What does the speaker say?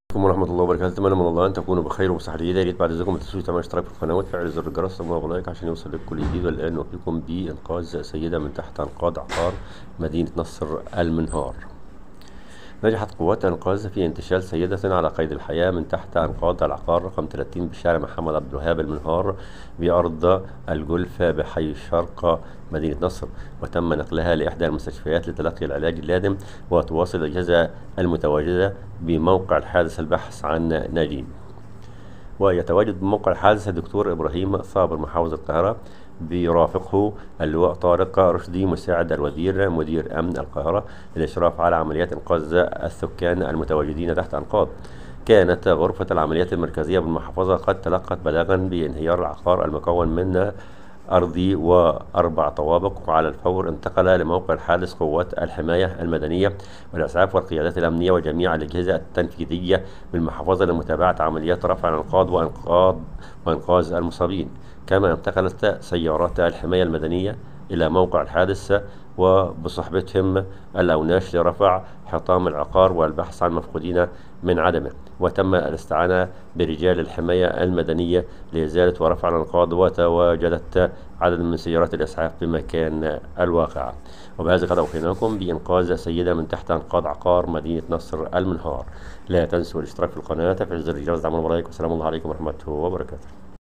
عليكم ورحمة الله وبركاته. أتمنى من الله أن تكونوا بخير وبصحة جيدة. يا ريت بعد إذنكم ما تنسوش تعملوا اشتراك في القناة وتفعلوا زر الجرس لايك عشان يوصل لكم كل جديد. والآن نوفيكم بإنقاذ سيدة من تحت أنقاض عقار مدينة نصر المنهار. نجحت قوات الإنقاذ في انتشال سيدة على قيد الحياة من تحت أنقاض العقار رقم 30 بشارع محمد عبد الوهاب المنهار بأرض الجلف بحي الشرق مدينة نصر، وتم نقلها لإحدى المستشفيات لتلقي العلاج اللازم. وتواصل الأجهزة المتواجدة بموقع الحادث البحث عن ناجين. ويتواجد بموقع الحادث الدكتور إبراهيم صابر محافظ القاهرة، بيرافقه اللواء طارق رشدي مساعد الوزير مدير أمن القاهرة للإشراف على عمليات إنقاذ السكان المتواجدين تحت أنقاض. كانت غرفة العمليات المركزية بالمحافظة قد تلقت بلاغا بانهيار العقار المكون من أرضي وأربع طوابق، وعلى الفور انتقل لموقع الحادث قوات الحماية المدنية والإسعاف والقيادات الأمنية وجميع الأجهزة التنفيذية بالمحافظة لمتابعة عمليات رفع الأنقاض وإنقاذ المصابين. كما انتقلت سيارات الحماية المدنية إلى موقع الحادث وبصحبتهم الأوناش لرفع حطام العقار والبحث عن مفقودين من عدمه. وتم الاستعانة برجال الحماية المدنية لإزالة ورفع الأنقاض، وتواجدت عدد من سيارات الإسعاف بمكان الواقعة. وبهذا قد أوفيناكم بإنقاذ سيدة من تحت أنقاض عقار مدينة نصر المنهار. لا تنسوا الاشتراك في القناة، تفعيل زر الجرس، دعمونا ولايك، والسلام الله عليكم ورحمة الله وبركاته.